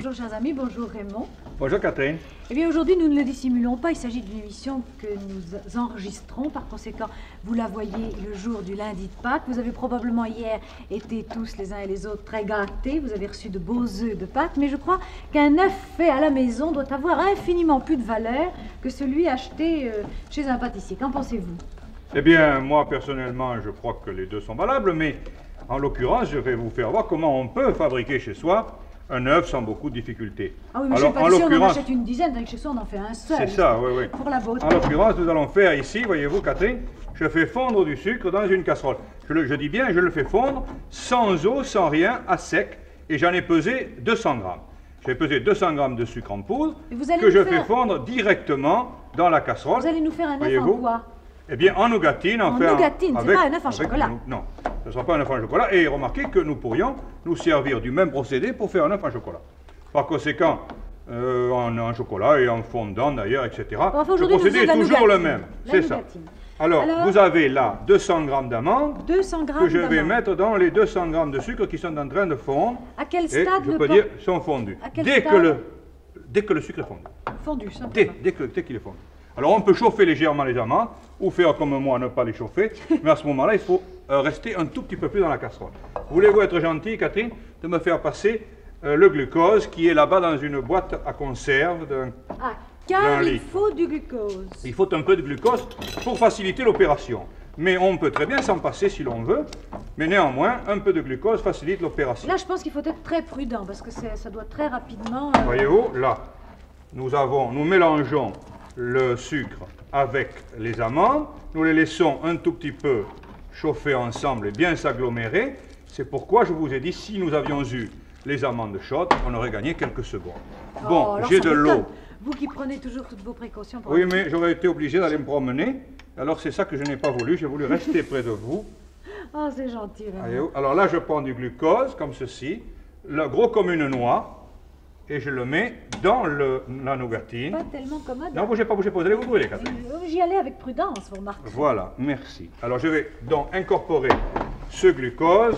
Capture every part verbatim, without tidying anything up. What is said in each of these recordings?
Bonjour chers amis, bonjour Raymond. Bonjour Catherine. Eh bien aujourd'hui nous ne le dissimulons pas, il s'agit d'une émission que nous enregistrons, par conséquent vous la voyez le jour du lundi de Pâques. Vous avez probablement hier été tous les uns et les autres très gâtés, vous avez reçu de beaux œufs de Pâques, mais je crois qu'un œuf fait à la maison doit avoir infiniment plus de valeur que celui acheté euh, chez un pâtissier. Qu'en pensez-vous? Eh bien moi personnellement je crois que les deux sont valables, mais en l'occurrence je vais vous faire voir comment on peut fabriquer chez soi un œuf sans beaucoup de difficultés. Ah oui, mais Alors, chez le pâtissier, on en l'occurrence, achète une dizaine, tandis que chez soi, on en fait un seul. c'est ça, oui, oui. Pour la beauté. En l'occurrence, nous allons faire ici, voyez-vous, Catherine, je fais fondre du sucre dans une casserole. Je, le, je dis bien, je le fais fondre sans eau, sans rien, à sec, et j'en ai pesé deux cents grammes. J'ai pesé deux cents grammes de sucre en poudre que je faire... fais fondre directement dans la casserole. Vous allez nous faire un œuf en quoi? Eh bien, en nougatine, en enfin... En nougatine, c'est pas un œuf en chocolat. Nous, non, ce ne sera pas un œuf en chocolat. Et remarquez que nous pourrions nous servir du même procédé pour faire un œuf en chocolat. Par conséquent, euh, en, en chocolat et en fondant d'ailleurs, et cetera. Enfin, le procédé est toujours le même. C'est ça. Alors, Alors, vous avez là deux cents grammes d'amandes que je vais mettre dans les deux cents grammes de sucre qui sont en train de fondre. À quel stade et je peux dire sont fondus. Dès que, le, dès que le sucre est fondu. Fondu, simplement. Dès, dès qu'il dès qu'il est fondu. Alors, on peut chauffer légèrement les amandes ou faire comme moi, ne pas les chauffer. Mais à ce moment-là, il faut euh, rester un tout petit peu plus dans la casserole. Voulez-vous être gentil, Catherine, de me faire passer euh, le glucose qui est là-bas dans une boîte à conserve d'un Ah, car il faut du glucose. Il faut un peu de glucose pour faciliter l'opération. Mais on peut très bien s'en passer si l'on veut. Mais néanmoins, un peu de glucose facilite l'opération. Là, je pense qu'il faut être très prudent parce que ça doit très rapidement... Euh... Voyez-vous, là, nous, avons, nous mélangeons le sucre avec les amandes. Nous les laissons un tout petit peu chauffer ensemble et bien s'agglomérer. C'est pourquoi je vous ai dit, si nous avions eu les amandes chaudes, on aurait gagné quelques secondes. Oh, bon, j'ai de l'eau. Vous qui prenez toujours toutes vos précautions. Pour oui, mais j'aurais été obligé d'aller me promener. Alors c'est ça que je n'ai pas voulu. J'ai voulu rester près de vous. Oh, c'est gentil. Vraiment. Alors là, je prends du glucose, comme ceci, le gros comme une noix, et je le mets dans le, la nougatine. Pas tellement commode. Non, bougez pas, bougez pas, vous allez vous brûler, Catherine. J'y allais avec prudence, vous remarquez. Voilà, merci. Alors je vais donc incorporer ce glucose,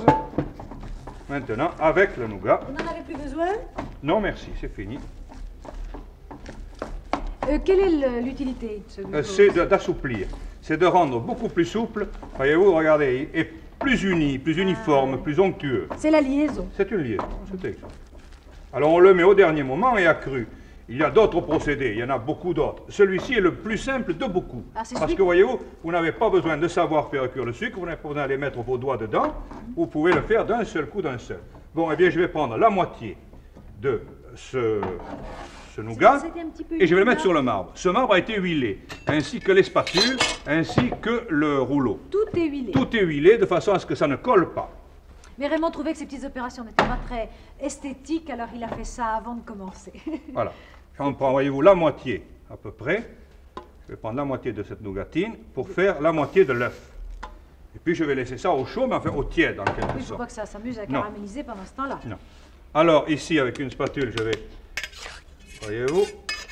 maintenant, avec le nougat. Vous n'en avez plus besoin? Non, merci, c'est fini. Euh, quelle est l'utilité de ce glucose? euh, C'est d'assouplir. C'est de rendre beaucoup plus souple, voyez-vous, regardez, et plus uni, plus uniforme, ah, plus onctueux. C'est la liaison. C'est une liaison, c'est exact. Alors on le met au dernier moment et accru. Il y a d'autres procédés, il y en a beaucoup d'autres. Celui-ci est le plus simple de beaucoup. Ah, parce que voyez-vous, vous n'avez pas besoin de savoir faire cuire le sucre, vous n'avez pas besoin d'aller mettre vos doigts dedans, vous pouvez le faire d'un seul coup, d'un seul. Bon, eh bien je vais prendre la moitié de ce, ce nougat et je vais le mettre sur le marbre. Ce marbre a été huilé, ainsi que les spatules, ainsi que le rouleau. Tout est huilé. Tout est huilé de façon à ce que ça ne colle pas. Mais Raymond trouvait que ces petites opérations n'étaient pas très esthétiques, alors il a fait ça avant de commencer. Voilà. On prend, voyez-vous, la moitié à peu près. Je vais prendre la moitié de cette nougatine pour faire la moitié de l'œuf. Et puis je vais laisser ça au chaud, mais enfin au tiède en quelque sorte. Oui, je crois que ça s'amuse à caraméliser pendant ce temps-là. Non. Alors ici, avec une spatule, je vais... Voyez-vous?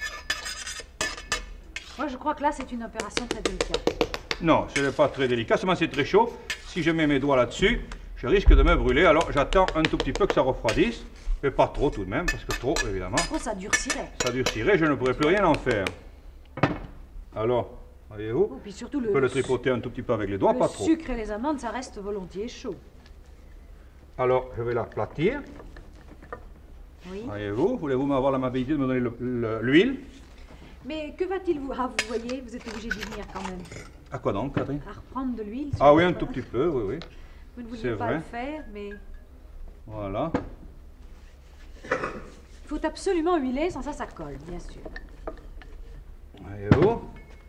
Moi, je crois que là, c'est une opération très délicate. Non, ce n'est pas très délicat, seulement c'est très chaud. Si je mets mes doigts là-dessus, je risque de me brûler, alors j'attends un tout petit peu que ça refroidisse, mais pas trop tout de même, parce que trop, évidemment. Oh, ça durcirait. Ça durcirait, je ne pourrais plus rien en faire. Alors, voyez-vous, oh, puis surtout le, on peut le tripoter un tout petit peu avec les doigts, pas trop. Le sucre et les amandes, ça reste volontiers chaud. Alors, je vais l'aplatir. Oui. Voyez-vous, voulez-vous m'avoir l'amabilité de me donner l'huile? Mais que va-t-il vous... Ah, vous voyez, vous êtes obligé d'y venir quand même. À quoi donc, Catherine? À reprendre de l'huile. Ah oui, un tout petit peu, oui, oui. Vous ne vouliez pas vrai. le faire, mais... Voilà. Il faut absolument huiler, sans ça, ça colle, bien sûr. Voyez-vous?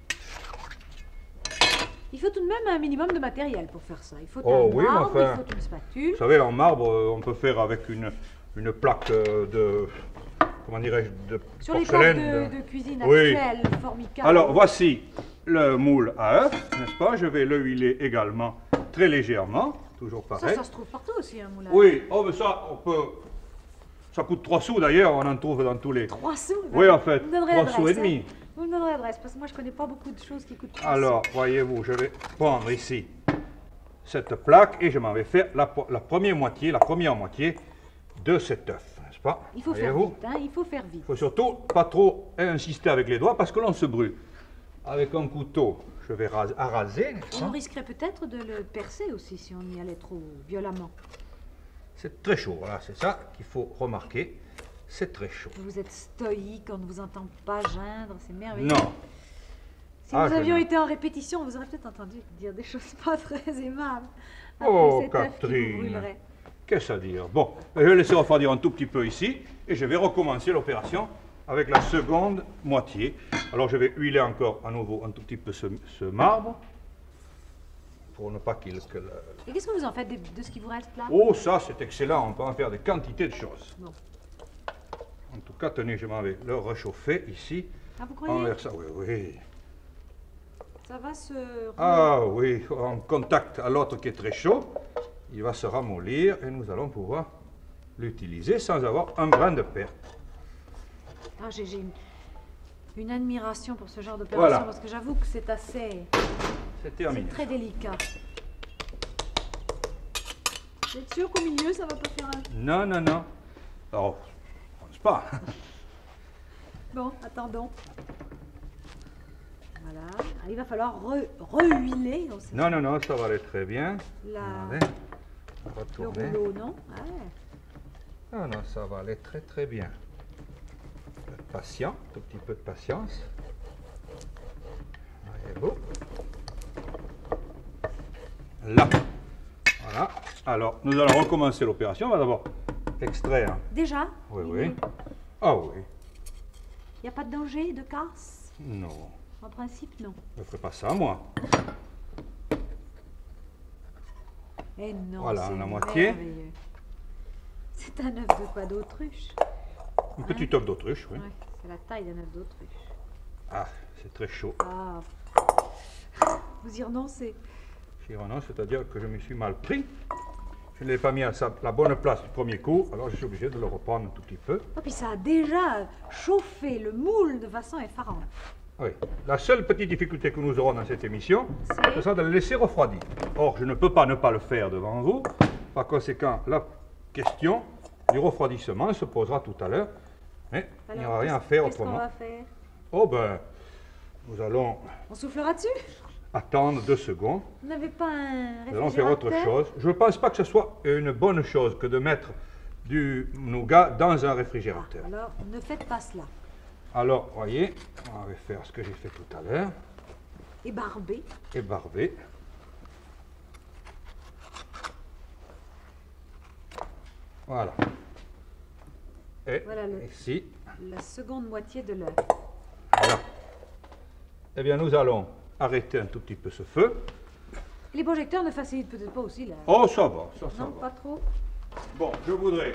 Il faut tout de même un minimum de matériel pour faire ça. Il faut oh, un oui, marbre, enfin, il faut une spatule. Vous savez, en marbre, on peut faire avec une, une plaque de... Comment dirais-je? De Sur les porcelaine. plaques de, de cuisine oui. actuelles, formica. Alors, voici le moule à œuf, n'est-ce pas? Je vais le huiler également très légèrement. Toujours pareil. Ça, ça se trouve partout aussi, un moulin. Oui, oh, mais ça, on peut... Ça coûte trois sous d'ailleurs, on en trouve dans tous les... Trois sous? Oui, en fait, trois sous et demi. Hein? Vous me donnerez l'adresse, parce que moi, je ne connais pas beaucoup de choses qui coûtent trois Alors, sous. voyez-vous, je vais prendre ici cette plaque et je m'en vais faire la, la première moitié, la première moitié de cet œuf, n'est-ce pas. Il faut faire vite, hein, il faut faire vite. Il faut surtout pas trop insister avec les doigts parce que l'on se brûle. Avec un couteau, je vais ras raser. On risquerait peut-être de le percer aussi si on y allait trop violemment. C'est très chaud, voilà, c'est ça qu'il faut remarquer. C'est très chaud. Vous êtes stoïque, on ne vous entend pas geindre, c'est merveilleux. Non. Si ah, nous avions été en répétition, vous auriez peut-être entendu dire des choses pas très aimables. Après oh, Catherine, qu'est-ce à dire? Bon, je vais laisser refroidir un tout petit peu ici et je vais recommencer l'opération avec la seconde moitié. Alors je vais huiler encore à nouveau un tout petit peu ce, ce marbre pour ne pas qu'il... Que le... Et qu'est-ce que vous en faites de, de ce qui vous reste là? Oh, ça c'est excellent, on peut en faire des quantités de choses. Bon. En tout cas, tenez, je m'en vais le réchauffer ici. Ah, vous croyez? Envers ça, oui, oui. Ça va se... Ah oui, en contact à l'autre qui est très chaud, il va se ramollir et nous allons pouvoir l'utiliser sans avoir un grain de perte. Ah, j'ai une, une admiration pour ce genre d'opération voilà. Parce que j'avoue que c'est assez... C'est terminé. C'est très délicat. Vous êtes sûr qu'au milieu, ça va pas faire un... Non, non, non. Alors, je pense pas. Bon, attendons. Voilà. Ah, il va falloir re-huiler. Re non, non, non, ça va aller très bien. La... Allez, on va le tourner. rouleau, non? Ah, ouais. Non, non, ça va aller très, très bien. Patient, tout petit peu de patience. Voyez-vous. Là. Voilà. Alors, nous allons recommencer l'opération. On va d'abord extraire. Déjà? Oui, oui. Ah oui. Il n'y a pas de danger de casse? Non. En principe, non. Je ne ferai pas ça, moi. Eh non, voilà, la moitié. C'est un œuf de quoi? D'autruche? Une petite œuf d'autruche, oui. Ouais, c'est la taille d'un œuf d'autruche. Ah, c'est très chaud. Ah. Vous y renoncez? J'y renonce, c'est-à-dire que je me suis mal pris. Je ne l'ai pas mis à sa, la bonne place du premier coup, alors je suis obligé de le reprendre un tout petit peu. Oh, puis ça a déjà chauffé le moule de façon effarante. Oui. La seule petite difficulté que nous aurons dans cette émission, ce sera de le laisser refroidir. Or, je ne peux pas ne pas le faire devant vous. Par conséquent, la question du refroidissement se posera tout à l'heure. Mais alors, il n'y aura rien à faire autrement. Qu'est-ce qu'on va faire? Oh ben, nous allons... On soufflera dessus? Attendre deux secondes. Vous n'avez pas un réfrigérateur? Nous allons faire autre chose. Je ne pense pas que ce soit une bonne chose que de mettre du nougat dans un réfrigérateur. Ah, alors, ne faites pas cela. Alors, voyez, on va faire ce que j'ai fait tout à l'heure. Ébarber. Ébarber. Voilà. Et voilà le, ici. La seconde moitié de l'œuf. Voilà. Eh bien, nous allons arrêter un tout petit peu ce feu. Les projecteurs ne facilitent peut-être pas aussi là. Oh, ça va, ça, ça non, va. pas trop. Bon, je voudrais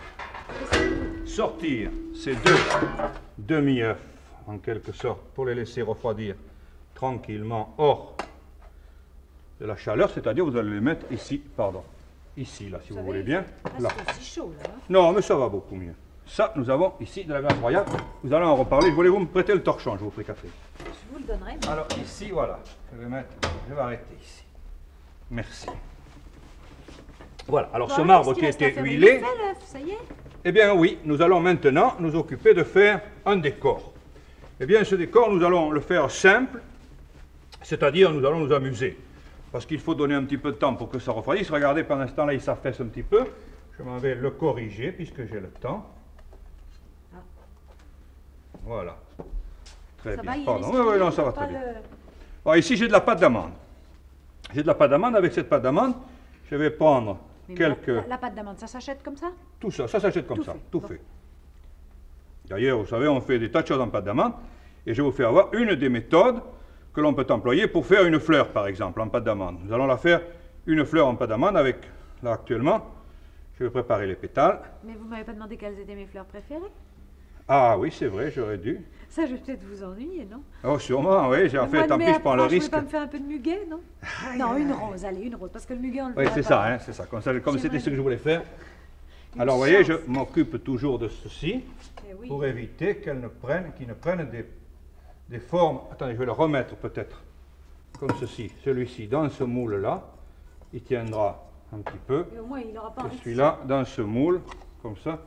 sortir ces deux demi-œufs, en quelque sorte, pour les laisser refroidir tranquillement hors de la chaleur, c'est-à-dire vous allez les mettre ici, pardon, ici, là, si vous, vous voulez bien. Là. C'est si chaud, là. Hein? Non, mais ça va beaucoup mieux. Ça, nous avons ici de la viande royale. Vous allez en reparler. Voulez-vous me prêter le torchon? Je vous prie, Catherine. Je vous le donnerai. Mais... Alors, ici, voilà. Je vais mettre, je vais arrêter ici. Merci. Voilà. Alors, bon, ce marbre qui a été huilé. Ça y est. Eh bien, oui, nous allons maintenant nous occuper de faire un décor. Eh bien, ce décor, nous allons le faire simple, c'est-à-dire nous allons nous amuser. Parce qu'il faut donner un petit peu de temps pour que ça refroidisse. Regardez, pendant ce temps-là, il s'affaisse un petit peu. Je m'en vais le corriger puisque j'ai le temps. Ah. Voilà. Très ça bien. Va, Pardon. Oui, oui, non, ça va très bien. Le... Bon, ici, j'ai de la pâte d'amande. J'ai de la pâte d'amande. Avec cette pâte d'amande, je vais prendre Mais quelques... La, la pâte d'amande, ça s'achète comme ça? Tout ça, ça s'achète comme tout ça, fait. tout bon. fait. D'ailleurs, vous savez, on fait des tas de choses en pâte d'amande. Et je vais vous faire voir une des méthodes que l'on peut employer pour faire une fleur, par exemple, en pâte d'amande. Nous allons la faire une fleur en pâte d'amande avec, là actuellement, je vais préparer les pétales. Mais vous ne m'avez pas demandé quelles étaient mes fleurs préférées? Ah oui, c'est vrai, j'aurais dû. Ça, je vais peut-être vous ennuyer, non? Oh, sûrement, oui, j'ai en fait, tant pis, je prends le risque. Vous ne pouvez pas me faire un peu de muguet, non? Aïe, non, une rose, allez, une rose, parce que le muguet, on le Oui, c'est ça, hein, c'est ça, comme, ça, comme c'était ce que je voulais faire. Alors, vous voyez, je m'occupe toujours de ceci, eh oui. pour éviter qu'elles ne prennent, qu'ils ne prennent des, des formes... Attendez, je vais le remettre peut-être, comme ceci, celui-ci, dans ce moule-là, il tiendra un petit peu. Et au moins, il n'aura pas et celui-là, dans ce moule, comme ça,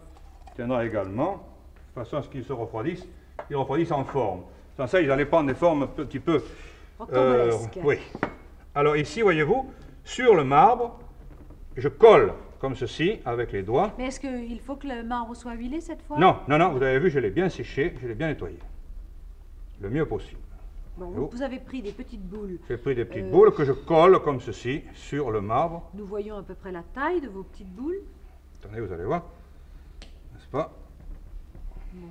tiendra également, de façon à ce qu'ils se refroidissent, ils refroidissent en forme. Sans ça, ils allaient prendre des formes un petit peu... Euh, oui. Alors ici, voyez-vous, sur le marbre, je colle comme ceci avec les doigts. Mais est-ce qu'il faut que le marbre soit huilé cette fois? Non, non, non, vous avez vu, je l'ai bien séché, je l'ai bien nettoyé. Le mieux possible. Bon, vous, vous avez pris des petites boules. J'ai pris des petites euh, boules que je colle comme ceci sur le marbre. Nous voyons à peu près la taille de vos petites boules. Attendez, vous allez voir. N'est-ce pas? Bon.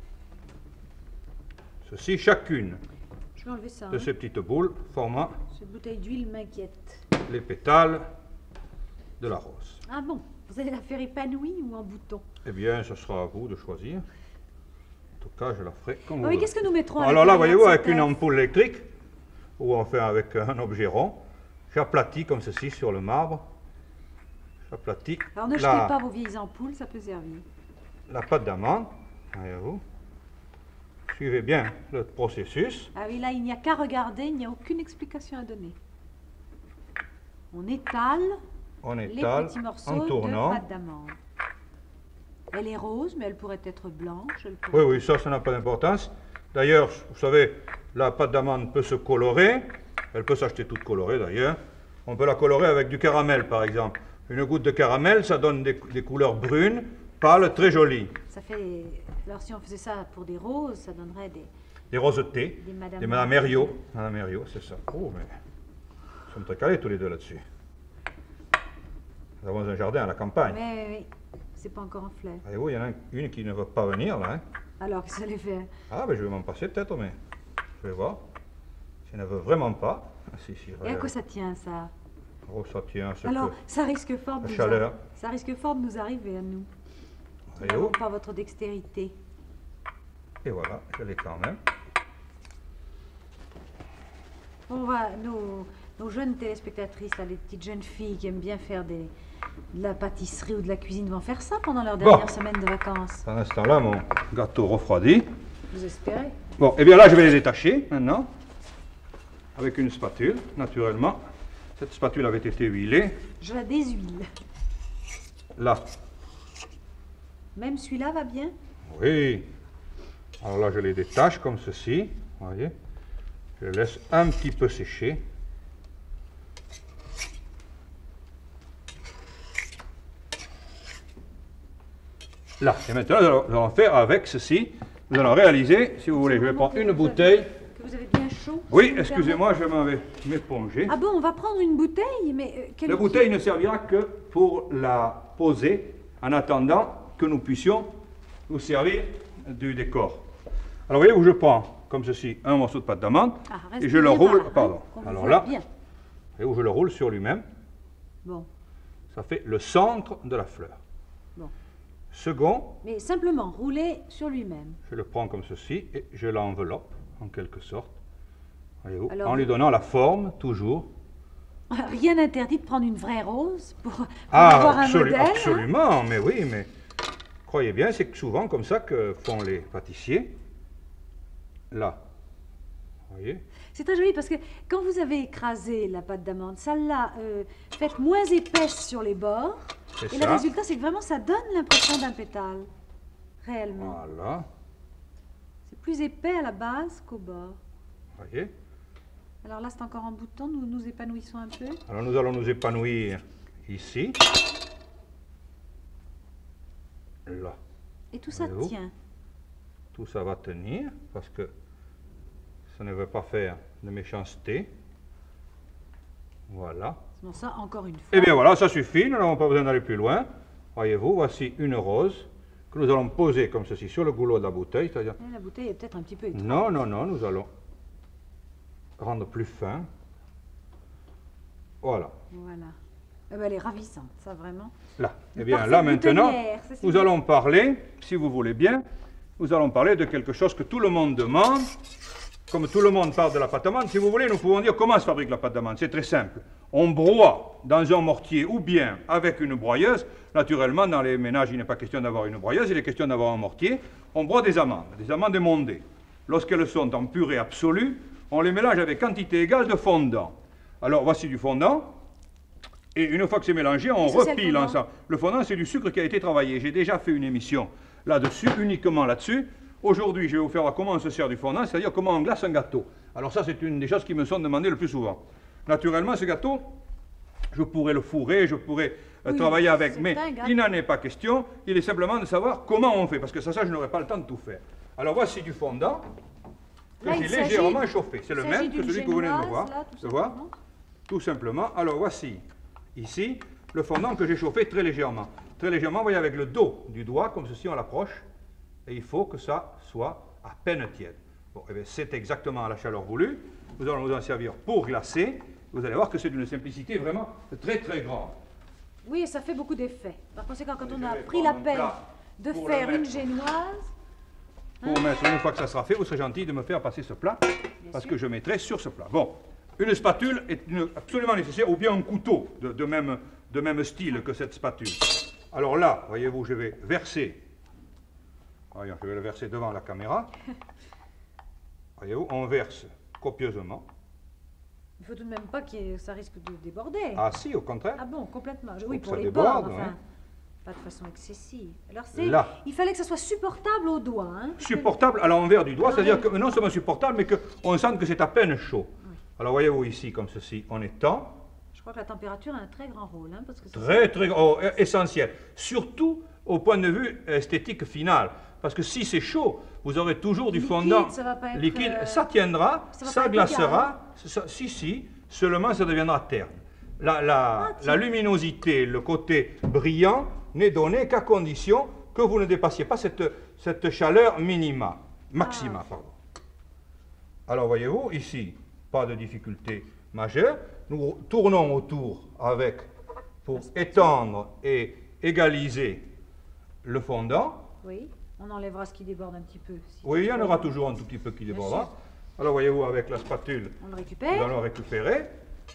Ceci, chacune je vais enlever ça, de hein. ces petites boules forma Cette bouteille d'huile m'inquiète. Les pétales de la rose. Ah bon? Vous allez la faire épanouie ou en bouton? Eh bien, ce sera à vous de choisir. En tout cas, je la ferai comme oh, vous mais qu'est-ce que nous mettrons à Alors là, voyez-vous, avec cette une ampoule électrique, ou enfin avec un objet rond, j'aplatis comme ceci sur le marbre. J'aplatis. Alors ne jetez la, pas vos vieilles ampoules, ça peut servir. La pâte d'amande, voyez-vous. Suivez bien le processus. Ah oui, là, il n'y a qu'à regarder, il n'y a aucune explication à donner. On étale, On les étale petits morceaux en tournant. de pâte d'amande. Elle est rose, mais elle pourrait être blanche. Elle pourrait... Oui, oui, ça, ça n'a pas d'importance. D'ailleurs, vous savez, la pâte d'amande peut se colorer. Elle peut s'acheter toute colorée, d'ailleurs. On peut la colorer avec du caramel, par exemple. Une goutte de caramel, ça donne des, des couleurs brunes, pâles, très jolies. Ça fait... Alors, si on faisait ça pour des roses, ça donnerait des... Des roses-thé, des Madame, des Madame Herriot. Madame Herriot, c'est ça. Oh, mais nous sommes très calés tous les deux là-dessus. Nous avons un jardin à la campagne. Oui, oui, oui. C'est pas encore en fleurs. Voyez-vous, il y en a une qui ne veut pas venir, là. Hein. Alors, qu'est-ce que ça allait faire? Ah, ben je vais m'en passer peut-être, mais je vais voir. Si elle ne veut vraiment pas... Ah, si, si, et à quoi ça tient, ça? Oh, ça tient, c'est Alors, que... ça risque fort de La nous chaleur. a... ça risque fort de nous arriver à nous. Nous Voyez-vous? n'avons pas votre dextérité. Et voilà, je l'ai quand même. On va, nos, nos jeunes téléspectatrices, là, les petites jeunes filles qui aiment bien faire des, de la pâtisserie ou de la cuisine, vont faire ça pendant leur dernière bon. semaine de vacances. Pendant ce temps-là, mon gâteau refroidi. Vous espérez? Bon, et bien là, je vais les détacher maintenant. Avec une spatule, naturellement. Cette spatule avait été huilée. Je la déshuile. Là. Même celui-là va bien? Oui. Alors là, je les détache comme ceci. Vous voyez? Je les laisse un petit peu sécher. Là. Et maintenant, nous allons, nous allons faire avec ceci. Nous allons réaliser, si vous voulez, je vais prendre une bouteille. Que vous avez bien chaud? Oui, excusez-moi, je m'en vais m'éponger. Ah bon, on va prendre une bouteille, mais... Euh, quelle... La bouteille ne servira que pour la poser en attendant que nous puissions nous servir du décor. Alors, vous voyez où je prends, comme ceci, un morceau de pâte d'amande ah, et je le roule, là, pardon, hein, alors là, bien. et où je le roule sur lui-même. Bon. Ça fait le centre de la fleur. Bon. Second, mais simplement rouler sur lui-même. je le prends comme ceci et je l'enveloppe, en quelque sorte, voyez-vous, alors, en lui donnant la forme, toujours. Rien n'interdit de prendre une vraie rose pour, pour ah, avoir un absolu modèle. Absolument, hein? Mais oui, mais croyez bien, c'est souvent comme ça que font les pâtissiers. Là, vous voyez? C'est très joli parce que quand vous avez écrasé la pâte d'amande, ça l'a euh, faite moins épaisse sur les bords. Et ça. Le résultat, c'est que vraiment, ça donne l'impression d'un pétale, réellement. Voilà. C'est plus épais à la base qu'au bord. Vous voyez? Alors là, c'est encore en bouton, nous nous épanouissons un peu. Alors nous allons nous épanouir ici. Là. Et tout ça tient. Tout ça va tenir parce que ça ne veut pas faire de méchanceté. Voilà. Bon, ça, encore une fois. Eh bien voilà, ça suffit, nous n'avons pas besoin d'aller plus loin. Voyez-vous, voici une rose que nous allons poser comme ceci sur le goulot de la bouteille. C'est-à-dire... La bouteille est peut-être un petit peu étroite. Non, non, non, nous allons rendre plus fin. Voilà. Voilà. Eh ben, elle est ravissante, ça vraiment. Là. Eh bien là maintenant, nous allons parler, si vous voulez bien, nous allons parler de quelque chose que tout le monde demande. Comme tout le monde parle de la pâte d'amande, si vous voulez, nous pouvons dire comment se fabrique la pâte d'amande. C'est très simple. On broie dans un mortier ou bien avec une broyeuse. Naturellement, dans les ménages, il n'est pas question d'avoir une broyeuse, il est question d'avoir un mortier. On broie des amandes, des amandes émondées. Lorsqu'elles sont en purée absolue, on les mélange avec quantité égale de fondant. Alors, voici du fondant. Et une fois que c'est mélangé, on repile ensemble. Le fondant, c'est du sucre qui a été travaillé. J'ai déjà fait une émission là-dessus, uniquement là-dessus. Aujourd'hui, je vais vous faire voir comment on se sert du fondant, c'est-à-dire comment on glace un gâteau. Alors ça, c'est une des choses qui me sont demandées le plus souvent. Naturellement, ce gâteau, je pourrais le fourrer, je pourrais euh, oui, travailler avec, mais il n'en est pas question. Il est simplement de savoir comment on fait, parce que ça, ça je n'aurai pas le temps de tout faire. Alors voici du fondant que j'ai légèrement chauffé. C'est le même que celui que vous venez de me voir. Là, tout, voir tout simplement. Alors voici, ici, le fondant que j'ai chauffé très légèrement. Très légèrement, vous voyez, avec le dos du doigt, comme ceci, on l'approche. Et il faut que ça soit à peine tiède. Bon, eh bien, c'est exactement à la chaleur voulue. Nous allons nous en servir pour glacer. Vous allez voir que c'est d'une simplicité vraiment très très grande. Oui, et ça fait beaucoup d'effet. Par conséquent, quand on a pris la peine de faire une génoise... Pour hein? mettre, une fois que ça sera fait, vous serez gentil de me faire passer ce plat, bien parce sûr. Que je mettrai sur ce plat. Bon, une spatule est une, absolument nécessaire, ou bien un couteau de, de, même, de même style que cette spatule. Alors là, voyez-vous, je vais verser... Voyons, je vais le verser devant la caméra. Voyez-vous, on verse copieusement. Il ne faut tout de même pas que ça risque de déborder. Ah si, au contraire. Ah bon, complètement. Oui, pour les déborde, bords, enfin, hein. Pas de façon excessive. Alors c'est, là. Il fallait que ça soit supportable au doigt. Hein, supportable à l'envers du doigt, c'est-à-dire que non seulement supportable, mais qu'on sente que c'est à peine chaud. Oui. Alors voyez-vous ici, comme ceci, on étend. Je crois que la température a un très grand rôle. Hein, parce que très, très oh, essentiel. Surtout au point de vue esthétique final. Parce que si c'est chaud, vous aurez toujours du liquide, fondant ça va pas être, liquide. Euh... Ça tiendra, ça, ça glacera. Ça, si, si, seulement ça deviendra terne. La, la, ah, la luminosité, le côté brillant, n'est donné qu'à condition que vous ne dépassiez pas cette, cette chaleur minima, maxima. Ah. Pardon. Alors voyez-vous, ici, pas de difficulté majeure. Nous tournons autour avec, pour étendre et égaliser le fondant. Oui, on enlèvera ce qui déborde un petit peu. Si oui, il y en aura toujours un tout petit peu qui débordera. Alors voyez-vous, avec la spatule, on le récupère. Nous allons récupérer.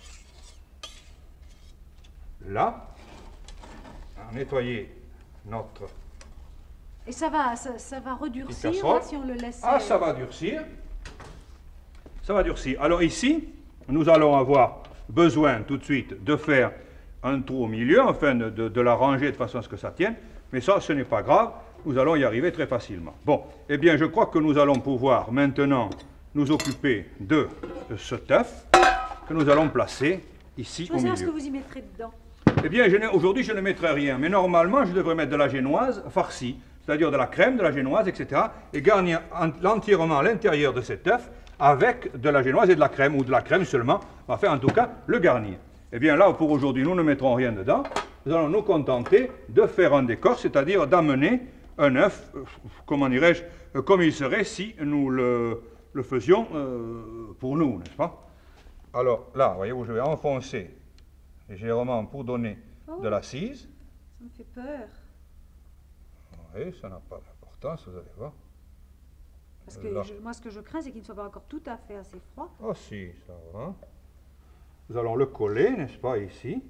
Là, nettoyer notre... Et ça va, ça, ça va redurcir là, si on le laisse... Ah, ça va durcir. Ça va durcir. Alors ici, nous allons avoir besoin tout de suite de faire un trou au milieu, enfin de, de, de la ranger de façon à ce que ça tienne. Mais ça, ce n'est pas grave. Nous allons y arriver très facilement. Bon, eh bien, je crois que nous allons pouvoir maintenant nous occuper de cet œuf que nous allons placer ici au milieu. Je veux savoir ce que vous y mettrez dedans. Eh bien, aujourd'hui, je ne mettrai rien, mais normalement, je devrais mettre de la génoise farcie, c'est-à-dire de la crème, de la génoise, et cetera, et garnir entièrement l'intérieur de cet œuf avec de la génoise et de la crème, ou de la crème seulement, enfin, en tout cas, le garnir. Eh bien, là, pour aujourd'hui, nous ne mettrons rien dedans. Nous allons nous contenter de faire un décor, c'est-à-dire d'amener un œuf, euh, comment dirais-je, euh, comme il serait si nous le, le faisions euh, pour nous, n'est-ce pas? Alors, là, voyez-vous, je vais enfoncer légèrement pour donner oh, de l'assise. Ça me fait peur. Oui, ça n'a pas d'importance, vous allez voir. Parce que je, moi, ce que je crains, c'est qu'il ne soit pas encore tout à fait assez froid. Ah si, ça va. Nous allons le coller, n'est-ce pas, ici.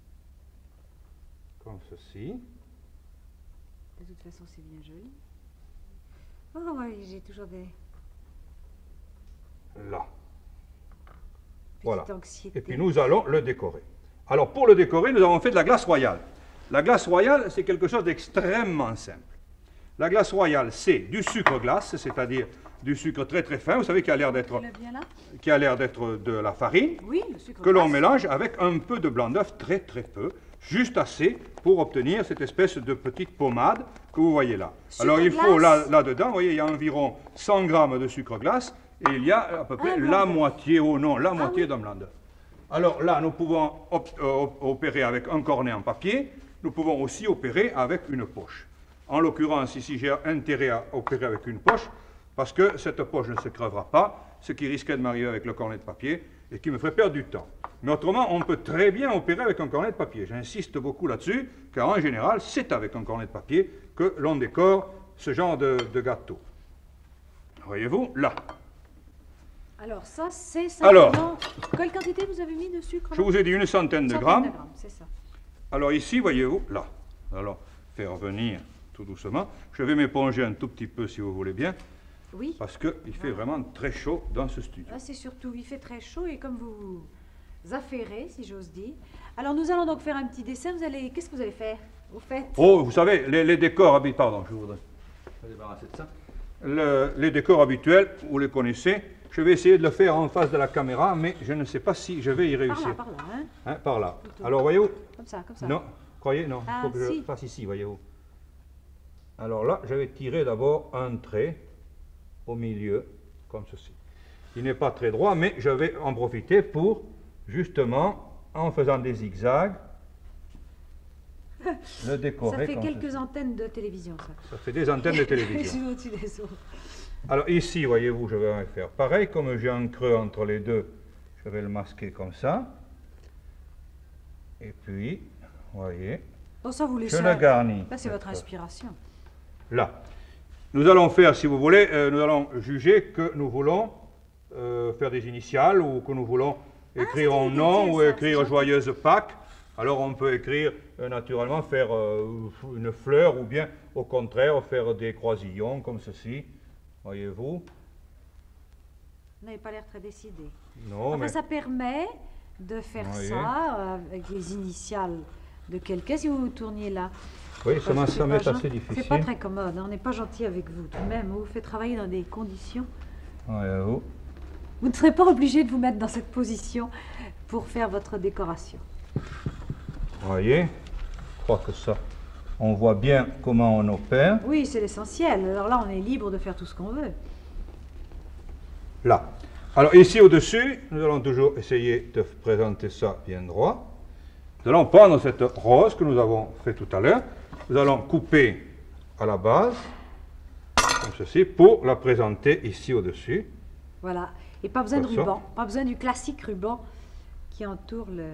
Comme ceci. De toute façon, c'est bien joli. Oh oui, j'ai toujours des... Là. Petite voilà. Anxiété. Et puis nous allons le décorer. Alors pour le décorer, nous avons fait de la glace royale. La glace royale, c'est quelque chose d'extrêmement simple. La glace royale, c'est du sucre glace, c'est-à-dire du sucre très très fin, vous savez, qui a l'air d'être qui a l'air d'être de la farine, oui, le sucre que l'on mélange avec un peu de blanc d'œuf, très très peu, juste assez pour obtenir cette espèce de petite pommade que vous voyez là. Sucre Alors il faut là, là-dedans, vous voyez, il y a environ cent grammes de sucre glace et il y a à peu près la moitié, oh non, la ah, moitié oui. d'un blanc d'œuf. Alors là, nous pouvons op euh, opérer avec un cornet en papier, nous pouvons aussi opérer avec une poche. En l'occurrence, ici, j'ai intérêt à opérer avec une poche, parce que cette poche ne se crevera pas, ce qui risquait de m'arriver avec le cornet de papier, et qui me ferait perdre du temps. Mais autrement, on peut très bien opérer avec un cornet de papier. J'insiste beaucoup là-dessus, car en général, c'est avec un cornet de papier que l'on décore ce genre de, de gâteau. Voyez-vous, là. Alors ça, c'est simplement... Alors, quelle quantité vous avez mis de sucre là? Je vous ai dit une centaine de centaine grammes. De grammes, c'est ça. Alors ici, voyez-vous, là. Alors, faire venir tout doucement. Je vais m'éponger un tout petit peu, si vous voulez bien. Oui. Parce qu'il fait ah. vraiment très chaud dans ce studio. Ah, c'est surtout, il fait très chaud et comme vous vous affairez, si j'ose dire. Alors, nous allons donc faire un petit dessin. Vous allez, qu'est-ce que vous allez faire, au fait? Oh, vous savez, les, les décors, pardon, je voudrais. vais débarrasser de ça. Le, les décors habituels, vous les connaissez. Je vais essayer de le faire en face de la caméra, mais je ne sais pas si je vais y réussir. Par là, par là. Hein hein, par là. Alors, voyez-vous? Comme ça, comme ça. Non, croyez, non. Ah, il faut que si. je fasse ici, voyez-vous. Alors là, je vais tirer d'abord un trait au milieu, comme ceci. Il n'est pas très droit, mais je vais en profiter pour, justement, en faisant des zigzags, le décorer. Ça fait comme quelques ceci. antennes de télévision, ça. Ça fait des antennes de télévision. Au-dessus des autres. Alors ici, voyez-vous, je vais faire pareil. Comme j'ai un creux entre les deux, je vais le masquer comme ça. Et puis, voyez, Bon, ça, vous je laissez. le garnis. Là, c'est votre inspiration. Là. Nous allons faire, si vous voulez, euh, nous allons juger que nous voulons euh, faire des initiales ou que nous voulons écrire Ah, un c'est nom bien, ou ça, écrire c'est Joyeuse Pâques. Alors on peut écrire, euh, naturellement, faire euh, une fleur ou bien, au contraire, faire des croisillons comme ceci. Voyez-vous? Vous n'avez pas l'air très décidé. Non, Enfin, mais... ça permet de faire Oui. ça euh, avec les initiales de quelqu'un. Si vous vous tourniez là. Oui, ça, Parce que ça c'est m'est pas assez gen- difficile. C'est pas très commode. hein. On n'est pas gentil avec vous tout de même. On vous fait travailler dans des conditions. Voyez-vous? Vous ne serez pas obligé de vous mettre dans cette position pour faire votre décoration. Voyez? Je crois que ça, on voit bien comment on opère. Oui, c'est l'essentiel. Alors là, on est libre de faire tout ce qu'on veut. Là. Alors ici au-dessus, nous allons toujours essayer de présenter ça bien droit. Nous allons prendre cette rose que nous avons fait tout à l'heure. Nous allons couper à la base, comme ceci, pour la présenter ici au-dessus. Voilà. Et pas besoin de Comme ça. ruban. Pas besoin du classique ruban qui entoure le...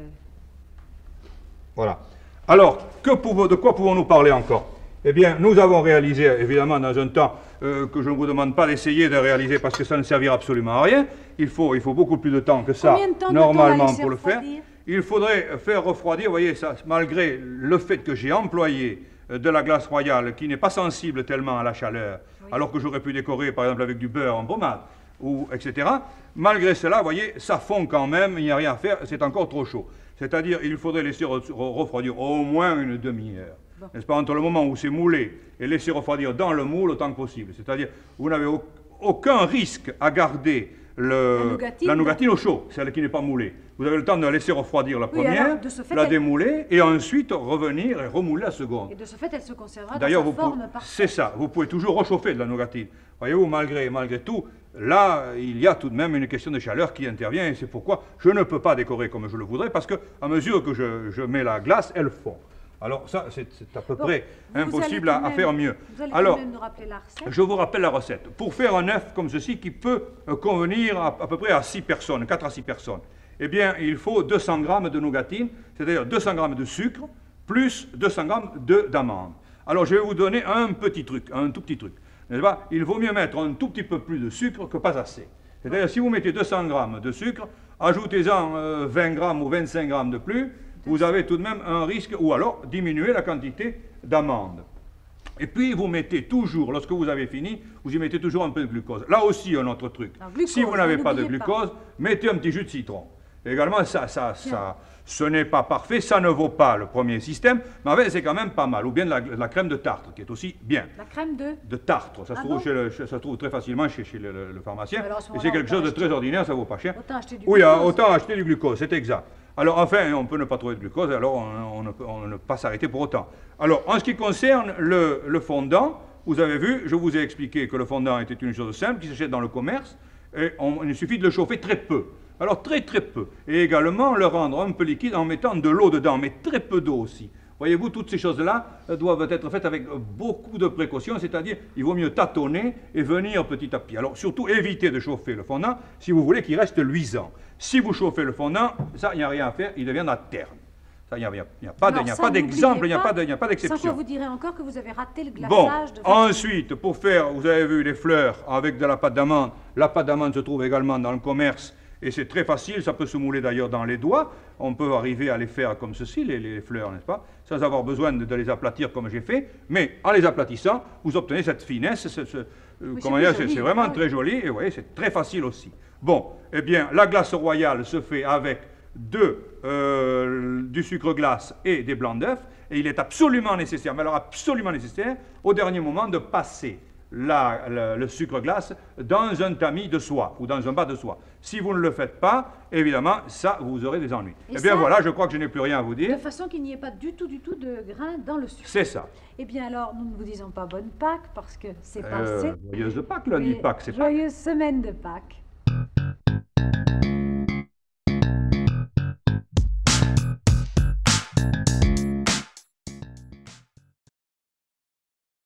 Voilà. Alors, que pouvons- de quoi pouvons-nous parler encore? Eh bien, nous avons réalisé, évidemment, dans un temps euh, que je ne vous demande pas d'essayer de réaliser parce que ça ne servira absolument à rien. Il faut, il faut beaucoup plus de temps que ça, Combien de temps doit-on la normalement, laisser pour le faire. refroidir? Il faudrait faire refroidir, vous voyez, ça, malgré le fait que j'ai employé euh, de la glace royale qui n'est pas sensible tellement à la chaleur, Oui. alors que j'aurais pu décorer, par exemple, avec du beurre en pommade, ou et cetera. Malgré cela, vous voyez, ça fond quand même, il n'y a rien à faire, c'est encore trop chaud. C'est-à-dire, il faudrait laisser re- re- refroidir au moins une demi-heure. Bon. N'est-ce pas, entre le moment où c'est moulé et laisser refroidir dans le moule autant que possible. C'est-à-dire, vous n'avez au- aucun risque à garder le, La nougatine. la nougatine au chaud, celle qui n'est pas moulée. Vous avez le temps de la laisser refroidir la Oui, première, alors, de ce fait, la elle- démouler et ensuite revenir et remouler la seconde. Et de ce fait, elle se conservera dans D'ailleurs, sa vous forme pouvez- parfaite. c'est ça, vous pouvez toujours réchauffer de la nougatine. Voyez-vous, malgré, malgré tout, là, il y a tout de même une question de chaleur qui intervient et c'est pourquoi je ne peux pas décorer comme je le voudrais parce que à mesure que je, je mets la glace, elle fond. Alors ça, c'est c'est à peu Bon, près vous impossible allez à, tout de à même- faire mieux. Vous allez Alors, quand même nous rappeler la recette. je vous rappelle la recette. Pour faire un œuf comme ceci qui peut euh, convenir à, à peu près à six personnes, quatre à six personnes, eh bien, il faut deux cents grammes de nougatine, c'est-à-dire deux cents grammes de sucre, plus deux cents grammes de- d'amandes. Alors, je vais vous donner un petit truc, un tout petit truc. N'est-ce pas? Il vaut mieux mettre un tout petit peu plus de sucre que pas assez. C'est-à-dire, si vous mettez deux cents grammes de sucre, ajoutez-en euh, vingt grammes ou vingt-cinq grammes de plus, vous avez tout de même un risque, ou alors diminuez la quantité d'amandes. Et puis, vous mettez toujours, lorsque vous avez fini, vous y mettez toujours un peu de glucose. Là aussi, un autre truc. Alors, glucose, si vous n'avez hein, pas de n'oubliez pas. glucose, mettez un petit jus de citron. Également, ça, ça, ça, ce n'est pas parfait, ça ne vaut pas le premier système, mais avec, c'est quand même pas mal. Ou bien de la, de la crème de tartre, qui est aussi bien. La crème de... De tartre, ça se Ah trouve, bon chez le- chez- ça se trouve très facilement chez, chez le, le- le pharmacien. Alors, à ce Et moment-là, c'est quelque autant chose de acheter- très ordinaire, ça vaut pas cher. Autant acheter du Oui, hein, glucose. autant acheter du glucose, c'est exact. Alors, enfin, on peut ne pas trouver de glucose, alors on, on ne peut on ne peut pas s'arrêter pour autant. Alors, en ce qui concerne le, le fondant, vous avez vu, je vous ai expliqué que le fondant était une chose simple qui s'achète dans le commerce, et on- il suffit de le chauffer très peu. Alors, très très peu. Et également, le rendre un peu liquide en mettant de l'eau dedans, mais très peu d'eau aussi. Voyez-vous, toutes ces choses-là euh, doivent être faites avec euh, beaucoup de précautions, c'est-à-dire il vaut mieux tâtonner et venir petit à petit. Alors surtout, évitez de chauffer le fondant si vous voulez qu'il reste luisant. Si vous chauffez le fondant, ça, il n'y a rien à faire, il devient terne. Ça, il n'y a, il y a- il y a pas de- Alors il n'y a ça, pas d'exemple, il n'y a n'oubliez pas de- il n'y a pas Ça, je d'exception. vous dirai encore que vous avez raté le Bon, glaçage de votre... ensuite, pour faire, vous avez vu les fleurs avec de la pâte d'amande. La pâte d'amande se trouve également dans le commerce et c'est très facile, ça peut se mouler d'ailleurs dans les doigts. On peut arriver à les faire comme ceci, les, les fleurs, n'est-ce pas? Sans avoir besoin de, de les aplatir comme j'ai fait. Mais en les aplatissant, vous obtenez cette finesse, ce- ce- euh, c'est comment plus dire, c'est joli, c'est vraiment ah oui. très joli et vous voyez, c'est très facile aussi. Bon, eh bien, la glace royale se fait avec de, euh, du sucre glace et des blancs d'œufs. Et il est absolument nécessaire, mais alors absolument nécessaire, au dernier moment, de passer la, le, le sucre glace dans un tamis de soie ou dans un bas de soie. Si vous ne le faites pas, évidemment, ça, vous aurez des ennuis. Et eh bien ça, voilà, je crois que je n'ai plus rien à vous dire. De façon qu'il n'y ait pas du tout, du tout de grains dans le sucre. C'est ça. Eh bien alors, nous ne vous disons pas bonne Pâques parce que c'est euh, passé. Joyeuse Pâques, lundi de Pâques, c'est pas. Joyeuse semaine de Pâques.